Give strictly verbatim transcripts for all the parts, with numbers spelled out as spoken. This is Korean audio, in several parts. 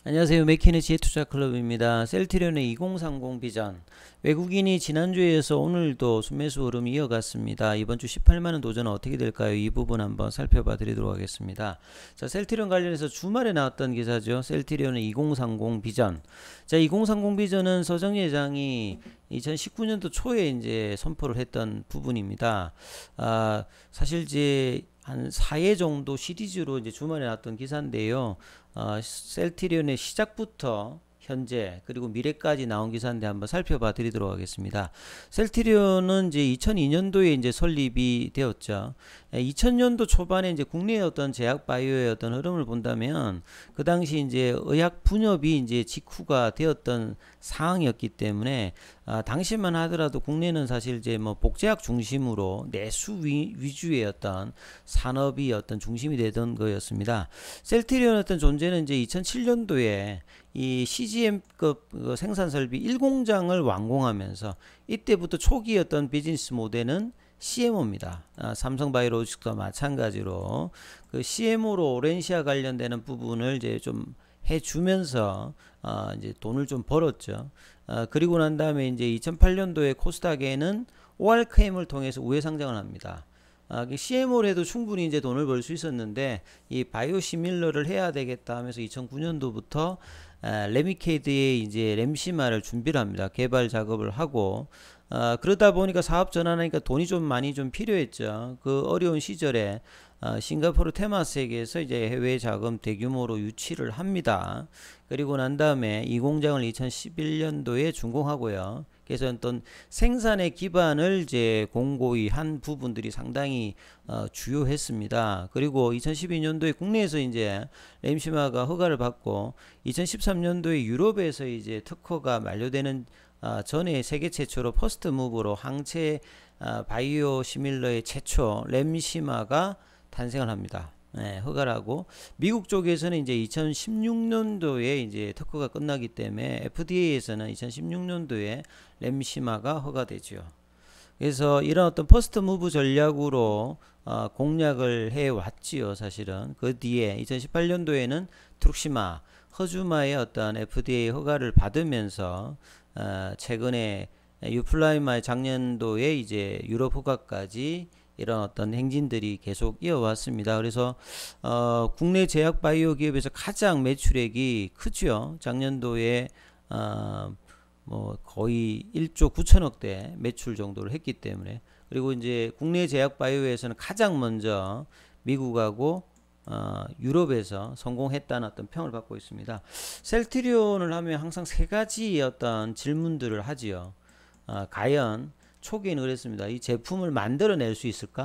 안녕하세요. 맥키니치의 투자클럽입니다. 셀트리온의 이공삼공 비전. 외국인이 지난주에 이어서 오늘도 순매수 흐름이 이어갔습니다. 이번주 십팔만원 도전은 어떻게 될까요? 이 부분 한번 살펴봐 드리도록 하겠습니다. 자, 셀트리온 관련해서 주말에 나왔던 기사죠. 셀트리온의 이공삼공 비전. 자, 이공삼공 비전은 서정희 회장이 이천십구년도 초에 이제 선포를 했던 부분입니다. 아, 사실 이제 한 사 회 정도 시리즈로 이제 주말에 나왔던 기사인데요. 어, 셀트리온의 시작부터 현재 그리고 미래까지 나온 기사인데 한번 살펴봐 드리도록 하겠습니다. 셀트리온은 이제 이천이년도에 이제 설립이 되었죠. 이천년도 초반에 이제 국내의 어떤 제약 바이오의 어떤 흐름을 본다면 그 당시 이제 의약 분업이 이제 직후가 되었던 상황이었기 때문에 아, 당시만 하더라도 국내는 사실 이제 뭐 복제약 중심으로 내수 위, 위주의 어떤 산업이 어떤 중심이 되던 거였습니다. 셀트리온 어떤 존재는 이제 이천칠년도에 이 씨지엠급 생산 설비 일 공장을 완공하면서 이때부터 초기 어떤 비즈니스 모델은 씨엠오입니다. 아, 삼성바이오로직스와 마찬가지로 그 씨엠오로 오렌시아 관련되는 부분을 이제 좀 해주면서 어, 이제 돈을 좀 벌었죠. 어, 그리고 난 다음에 이제 이천팔년도에 코스닥에는 오알케임을 통해서 우회 상장을 합니다. 아, 씨엠오를 해도 충분히 이제 돈을 벌 수 있었는데 이 바이오 시밀러를 해야 되겠다 하면서 이천구년도부터 아, 레미케이드의 이제 램시마를 준비를 합니다. 개발 작업을 하고 어, 그러다 보니까 사업 전환하니까 돈이 좀 많이 좀 필요했죠. 그 어려운 시절에 어, 싱가포르 테마스에게서 이제 해외 자금 대규모로 유치를 합니다. 그리고 난 다음에 이 공장을 이천십일년도에 준공하고요. 그래서 어떤 생산의 기반을 이제 공고히 한 부분들이 상당히 어, 주요했습니다. 그리고 이천십이년도에 국내에서 이제 램시마가 허가를 받고 이천십삼년도에 유럽에서 이제 특허가 만료되는 어, 전에 세계 최초로 퍼스트 무브로 항체 어, 바이오 시밀러의 최초 램시마가 탄생을 합니다. 네, 허가를 하고 미국 쪽에서는 이제 이천십육년도에 이제 특허가 끝나기 때문에 에프디에이에서는 이천십육년도에 램시마가 허가되죠. 그래서 이런 어떤 퍼스트 무브 전략으로 어, 공략을 해 왔지요. 사실은 그 뒤에 이천십팔년도에는 트룩시마 허주마의 어떤 에프디에이 허가를 받으면서 어, 최근에 유플라이마의 작년도에 이제 유럽 허가까지 이런 어떤 행진들이 계속 이어왔습니다. 그래서 어, 국내 제약 바이오 기업에서 가장 매출액이 크죠. 작년도에 어, 뭐 거의 일조 구천억대 매출 정도를 했기 때문에 그리고 이제 국내 제약 바이오에서는 가장 먼저 미국하고 어, 유럽에서 성공했다는 어떤 평을 받고 있습니다. 셀트리온을 하면 항상 세 가지 어떤 질문들을 하지요. 어, 과연 초기에는 그랬습니다. 이 제품을 만들어낼 수 있을까?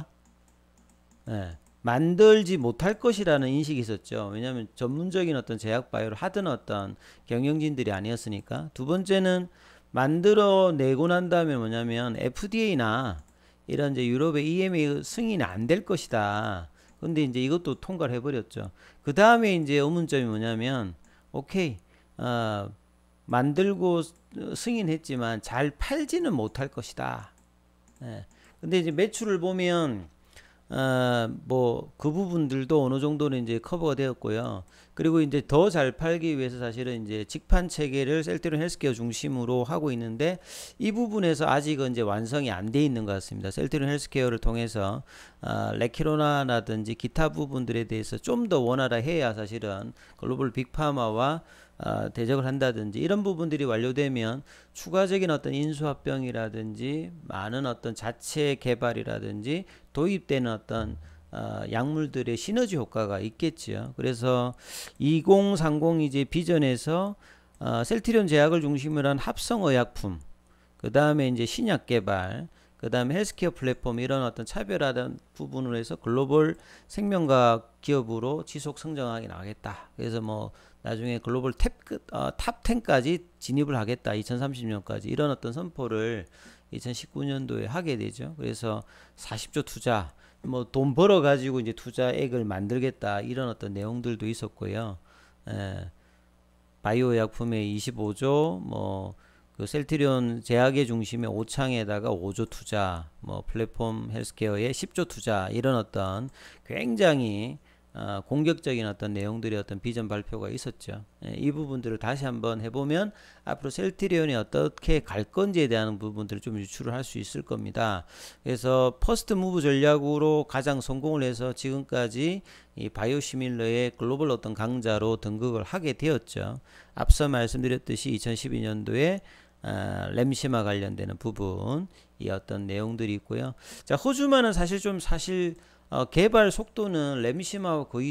예, 만들지 못할 것이라는 인식이 있었죠. 왜냐하면 전문적인 어떤 제약 바이오를 하던 어떤 경영진들이 아니었으니까. 두 번째는 만들어내고 난 다음에 뭐냐면 에프디에이나 이런 이제 유럽의 이엠에이 승인이 안 될 것이다. 근데 이제 이것도 통과를 해버렸죠. 그 다음에 이제 의문점이 뭐냐면, 오케이, 어, 만들고 승인했지만 잘 팔지는 못할 것이다. 예. 근데 이제 매출을 보면 어, 뭐 그 부분들도 어느 정도는 이제 커버가 되었고요. 그리고 이제 더 잘 팔기 위해서 사실은 이제 직판 체계를 셀트리온 헬스케어 중심으로 하고 있는데 이 부분에서 아직은 이제 완성이 안 돼 있는 것 같습니다. 셀트리온 헬스케어를 통해서 어, 레키로나라든지 기타 부분들에 대해서 좀 더 원활해야 사실은 글로벌 빅파마와 어, 대적을 한다든지 이런 부분들이 완료되면 추가적인 어떤 인수합병이라든지 많은 어떤 자체 개발이라든지 도입되는 어떤 어, 약물들의 시너지 효과가 있겠지요. 그래서 이공삼공 이제 비전에서 어, 셀트리온 제약을 중심으로 한 합성의약품, 그 다음에 이제 신약 개발, 그 다음에 헬스케어 플랫폼 이런 어떤 차별화된 부분으로 해서 글로벌 생명과학 기업으로 지속 성장하게 나가겠다. 그래서 뭐 나중에 글로벌 탭, 어, 탑 텐까지 진입을 하겠다. 이천삼십년까지 이런 어떤 선포를 이천십구년도에 하게 되죠. 그래서 사십조 투자, 뭐 돈 벌어 가지고 이제 투자액을 만들겠다 이런 어떤 내용들도 있었고요. 에, 바이오 약품에 이십오조, 뭐 그 셀트리온 제약의 중심에 오창에다가 오조 투자, 뭐 플랫폼 헬스케어에 십조 투자 이런 어떤 굉장히 어, 공격적인 어떤 내용들의 어떤 비전 발표가 있었죠. 예, 이 부분들을 다시 한번 해보면 앞으로 셀트리온이 어떻게 갈 건지에 대한 부분들을 좀 유추를 할 수 있을 겁니다. 그래서 퍼스트 무브 전략으로 가장 성공을 해서 지금까지 이 바이오시밀러의 글로벌 어떤 강자로 등극을 하게 되었죠. 앞서 말씀드렸듯이 이천십이 년도에 아, 램시마 관련되는 부분 이 어떤 내용들이 있고요. 자, 호주만은 사실 좀 사실 어, 개발 속도는 램시마와 거의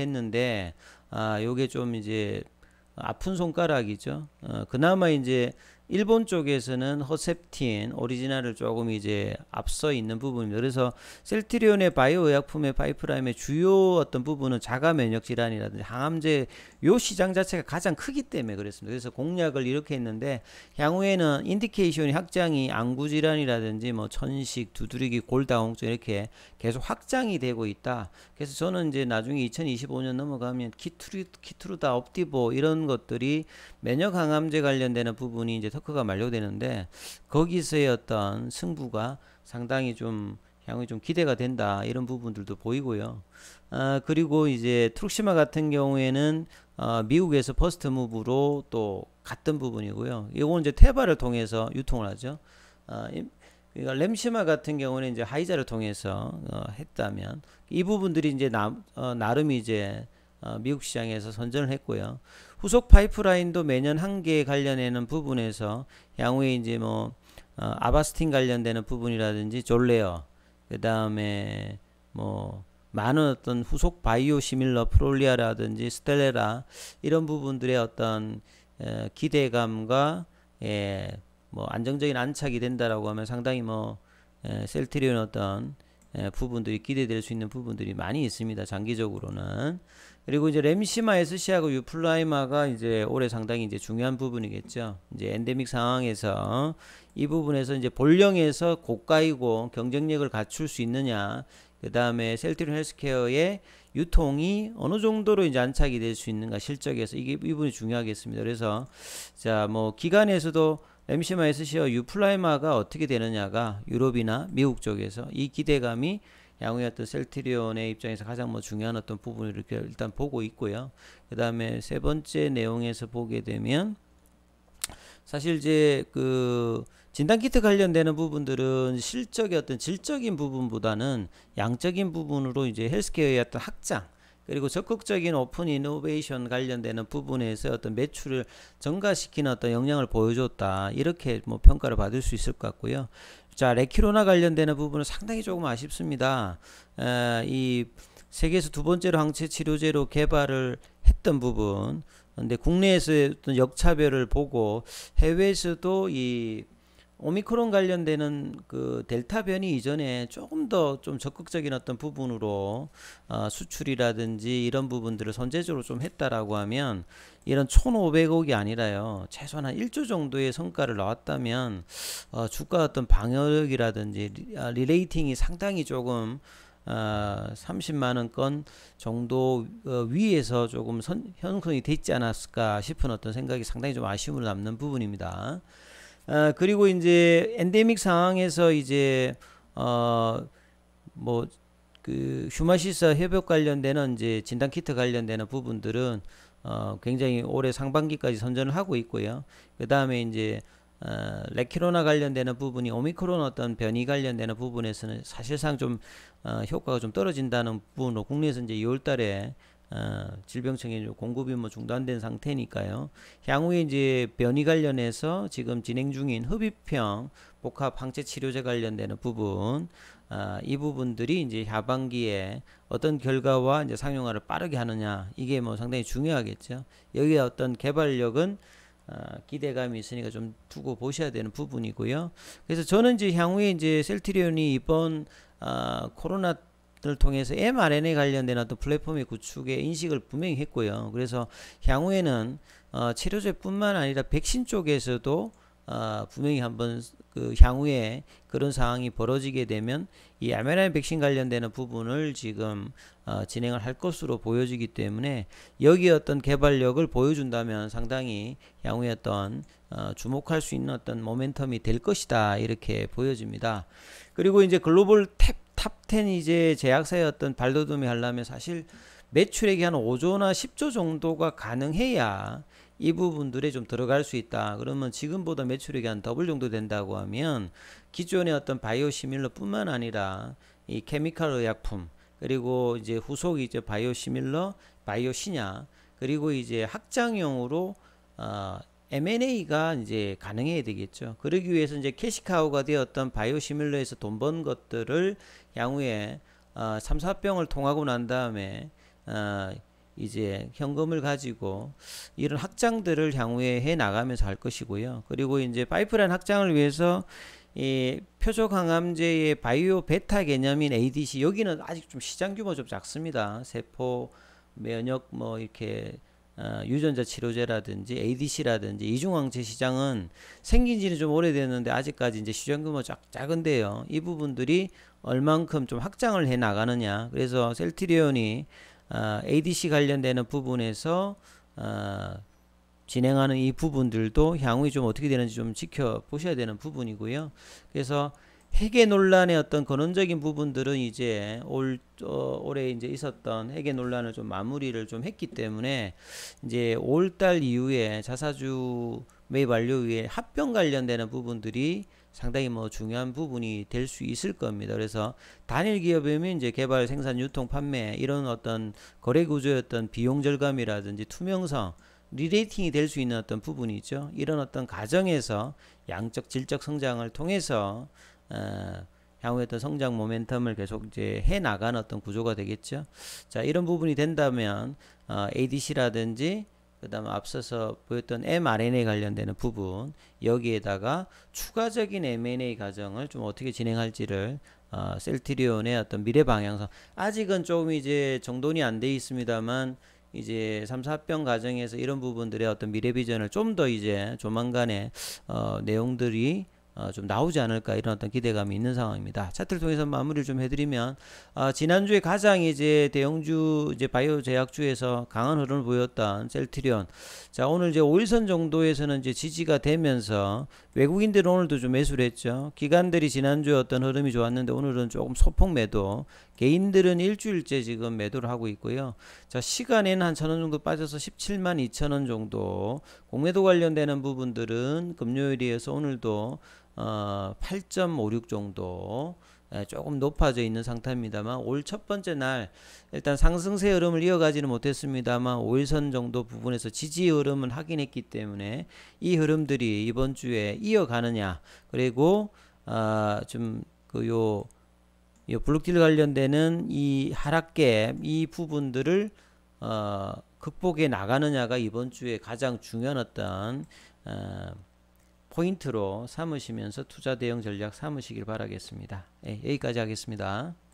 동일했는데 아, 요게 좀 이제 아픈 손가락이죠. 어, 그나마 이제 일본 쪽에서는 허셉틴 오리지널을 조금 이제 앞서 있는 부분입니다. 그래서 셀트리온의 바이오 의약품의 파이프라인의 주요 어떤 부분은 자가 면역 질환이라든지 항암제 요 시장 자체가 가장 크기 때문에 그렇습니다. 그래서 공략을 이렇게 했는데 향후에는 인디케이션이 확장이 안구 질환이라든지 뭐 천식, 두드리기, 골다공증 이렇게 계속 확장이 되고 있다. 그래서 저는 이제 나중에 이천이십오 년 넘어가면 키트루, 키트루다, 옵디보 이런 것들이 면역 항암제 관련되는 부분이 이제 터크가 만료되는데 거기서의 어떤 승부가 상당히 좀 향후에 좀 기대가 된다 이런 부분들도 보이고요. 아, 그리고 이제 트룩시마 같은 경우에는 어, 미국에서 퍼스트 무브로 또 갔던 부분이고요. 이건 이제 테바를 통해서 유통을 하죠. 아, 그러니까 램시마 같은 경우는 이제 하이자를 통해서 어, 했다면 이 부분들이 이제 나, 어, 나름 이제 어, 미국 시장에서 선전을 했고요. 후속 파이프라인도 매년 한 개 관련되는 부분에서 향후에 이제 뭐 어, 아바스틴 관련되는 부분이라든지 졸레어 그 다음에 뭐 많은 어떤 후속 바이오 시밀러 프롤리아라든지 스텔레라 이런 부분들의 어떤 에, 기대감과 예, 뭐 안정적인 안착이 된다라고 하면 상당히 뭐 에, 셀트리온 어떤 에, 부분들이 기대될 수 있는 부분들이 많이 있습니다. 장기적으로는. 그리고 이제 램시마, 에스씨하고 유플라이마가 이제 올해 상당히 이제 중요한 부분이겠죠. 이제 엔데믹 상황에서 이 부분에서 이제 본령에서 고가이고 경쟁력을 갖출 수 있느냐. 그 다음에 셀트리온 헬스케어의 유통이 어느 정도로 이제 안착이 될 수 있는가 실적에서 이게 이 부분이 중요하겠습니다. 그래서 자 뭐 기관에서도 램시마, 에스씨와 유플라이마가 어떻게 되느냐가 유럽이나 미국 쪽에서 이 기대감이 향후에 어떤 셀트리온의 입장에서 가장 뭐 중요한 어떤 부분을 이렇게 일단 보고 있고요. 그 다음에 세 번째 내용에서 보게 되면 사실 이제 그 진단키트 관련되는 부분들은 실적의 어떤 질적인 부분보다는 양적인 부분으로 이제 헬스케어의 어떤 확장 그리고 적극적인 오픈 이노베이션 관련되는 부분에서 어떤 매출을 증가시키는 어떤 역량을 보여줬다 이렇게 뭐 평가를 받을 수 있을 것 같고요. 자, 레키로나 관련되는 부분은 상당히 조금 아쉽습니다. 에, 이 세계에서 두 번째로 항체 치료제로 개발을 했던 부분, 근데 국내에서 어떤 역차별을 보고 해외에서도 이 오미크론 관련되는 그 델타 변이 이전에 조금 더 좀 적극적인 어떤 부분으로 어, 수출이라든지 이런 부분들을 선제적으로 좀 했다라고 하면 이런 천오백억이 아니라요 최소한 한 일 조 정도의 성과를 나왔다면 어, 주가 어떤 방어력이라든지 리, 아, 리레이팅이 상당히 조금 어, 삼십만 원권 정도 어, 위에서 조금 선, 형성이 됐지 않았을까 싶은 어떤 생각이 상당히 좀 아쉬움으로 남는 부분입니다. 어, 그리고 이제 엔데믹 상황에서 이제 어 뭐 그 휴마시스 협약 관련되는 이제 진단 키트 관련되는 부분들은 어 굉장히 올해 상반기까지 선전을 하고 있고요. 그 다음에 이제 어, 레키로나 관련되는 부분이 오미크론 어떤 변이 관련되는 부분에서는 사실상 좀 어, 효과가 좀 떨어진다는 부분으로 국내에서 이제 이월달에 어, 질병청에 공급이 뭐 중단된 상태니까요. 향후에 이제 변이 관련해서 지금 진행 중인 흡입형 복합 항체 치료제 관련되는 부분, 어, 이 부분들이 이제 하반기에 어떤 결과와 이제 상용화를 빠르게 하느냐, 이게 뭐 상당히 중요하겠죠. 여기에 어떤 개발력은 어, 기대감이 있으니까 좀 두고 보셔야 되는 부분이고요. 그래서 저는 이제 향후에 이제 셀트리온이 이번 어, 코로나 를 통해서 엠알엔에이 관련된 어떤 플랫폼의 구축에 인식을 분명히 했고요. 그래서 향후에는 어, 치료제뿐만 아니라 백신 쪽에서도 어, 분명히 한번 그 향후에 그런 상황이 벌어지게 되면 이 엠알엔에이 백신 관련되는 부분을 지금 어, 진행을 할 것으로 보여지기 때문에 여기 어떤 개발력을 보여준다면 상당히 향후에 어떤 어, 주목할 수 있는 어떤 모멘텀이 될 것이다 이렇게 보여집니다. 그리고 이제 글로벌 탭 탑 텐 이제 제약사의 어떤 발돋움이 하려면 사실 매출액이 한 오조나 십조 정도가 가능해야 이 부분들에 좀 들어갈 수 있다. 그러면 지금보다 매출액이 한 더블 정도 된다고 하면 기존의 어떤 바이오 시밀러 뿐만 아니라 이 케미컬 의약품, 그리고 이제 후속이 이제 바이오 시밀러, 바이오 신약, 그리고 이제 확장형으로 어, 엠 앤 에이가 이제 가능해야 되겠죠. 그러기 위해서 이제 캐시카우가 되었던 바이오 시밀러에서 돈 번 것들을 향후에 어, 삼, 사병을 통하고 난 다음에 어, 이제 현금을 가지고 이런 확장들을 향후에 해 나가면서 할 것이고요. 그리고 이제 파이프라인 확장을 위해서 이 표적 항암제의 바이오 베타 개념인 에이 디 씨, 여기는 아직 좀 시장 규모 좀 작습니다. 세포 면역 뭐 이렇게 어, 유전자 치료제라든지 에이 디 씨라든지 이중항체 시장은 생긴 지는 좀 오래됐는데 아직까지 이제 시장 규모 작, 작은데요. 이 부분들이 얼만큼 좀 확장을 해 나가느냐. 그래서 셀트리온이 어, 에이 디 씨 관련되는 부분에서 어, 진행하는 이 부분들도 향후에 좀 어떻게 되는지 좀 지켜보셔야 되는 부분이고요. 그래서 회계 논란의 어떤 근원적인 부분들은 이제 올 어, 올해 이제 있었던 회계 논란을 좀 마무리를 좀 했기 때문에 이제 오월달 이후에 자사주 매입 완료 후에 합병 관련되는 부분들이 상당히 뭐 중요한 부분이 될 수 있을 겁니다. 그래서 단일 기업이면 이제 개발, 생산, 유통, 판매 이런 어떤 거래 구조였던 비용 절감이라든지 투명성, 리레이팅이 될 수 있는 어떤 부분이 있죠. 이런 어떤 과정에서 양적, 질적 성장을 통해서 어, 향후에 어떤 성장 모멘텀을 계속 이제 해 나가는 어떤 구조가 되겠죠. 자, 이런 부분이 된다면 어, 에이 디 씨라든지 그다음 앞서서 보였던 엠 알 엔 에이 관련되는 부분, 여기에다가 추가적인 엠 앤 에이 과정을 좀 어떻게 진행할지를 어, 셀트리온의 어떤 미래 방향성, 아직은 조금 이제 정돈이 안 돼 있습니다만 이제 삼, 사병 과정에서 이런 부분들의 어떤 미래 비전을 좀 더 이제 조만간에 어, 내용들이 어, 좀 나오지 않을까, 이런 어떤 기대감이 있는 상황입니다. 차트를 통해서 마무리를 좀 해드리면 어, 지난주에 가장 이제 대형주 이제 바이오 제약주에서 강한 흐름을 보였던 셀트리온, 자 오늘 이제 오일선 정도에서는 이제 지지가 되면서 외국인들은 오늘도 좀 매수를 했죠. 기관들이 지난주에 어떤 흐름이 좋았는데 오늘은 조금 소폭 매도, 개인들은 일주일째 지금 매도를 하고 있고요. 자 시간에는 한 천 원 정도 빠져서 십칠만 이천 원 정도, 공매도 관련되는 부분들은 금요일이어서 오늘도 어, 팔 점 오육 정도 예, 조금 높아져 있는 상태입니다만, 올 첫 번째 날 일단 상승세 흐름을 이어가지는 못했습니다만 오일선 정도 부분에서 지지 흐름을 확인했기 때문에 이 흐름들이 이번 주에 이어가느냐, 그리고 어, 좀그요 이 블록딜 관련되는 이 하락갭, 이 부분들을 어, 극복해 나가느냐가 이번 주에 가장 중요한 어떤 어, 포인트로 삼으시면서 투자 대응 전략 삼으시길 바라겠습니다. 예, 여기까지 하겠습니다.